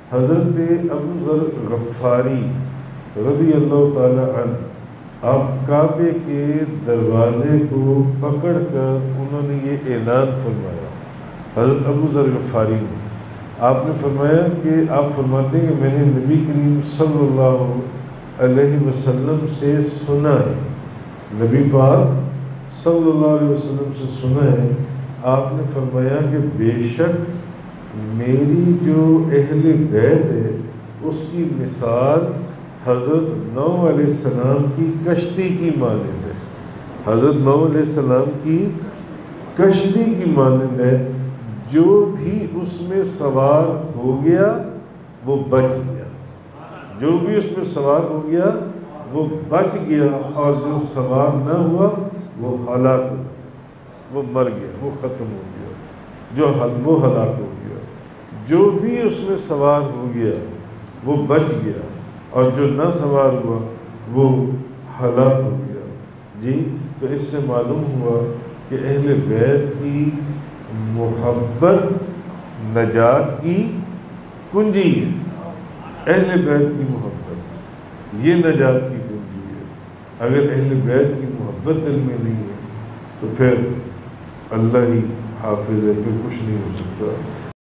حضرت ابو ذر غفاری رضی اللہ تعالی عنہ آپ کعبے کے دروازے کو پکڑ کر انہوں نے یہ اعلان فرمایا، حضرت ابو ذر غفاری نے، آپ نے فرمایا کہ آپ فرماتے ہیں کہ میں نے نبی کریم صلی اللہ علیہ وسلم سے سنا ہے، نبی پاک صلی اللہ علیہ وسلم سے سنا ہے، آپ نے فرمایا کہ بے شک میری جو اہل بیت ہے اس کی مثال حضرت نوح علیہ السلام کی کشتی کی مانند ہے، حضرت نوح علیہ السلام کی کشتی کی مانند ہے، جو بھی اس میں سوار ہو گیا وہ بچ گیا، جو بھی اس میں سوار ہو گیا وہ بچ گیا، اور جو سوار نہ ہوا وہ ہلاک ہو گیا، وہ مر گیا، وہ ختم ہو گیا، وہ ہلاک ہو گیا، جو بھی اس میں سوار ہو گیا وہ بچ گیا، اور جو نہ سوار ہوا وہ ہلاک ہو گیا۔ جی تو اس سے معلوم ہوا کہ اہل بیت کی محبت نجات کی کنجی ہے، اہل بیت کی محبت یہ نجات کی کنجی ہے۔ اگر اہل بیت کی محبت دل میں نہیں ہے تو پھر اللہ ہی حافظ ہے، پھر کچھ نہیں ہو سکتا۔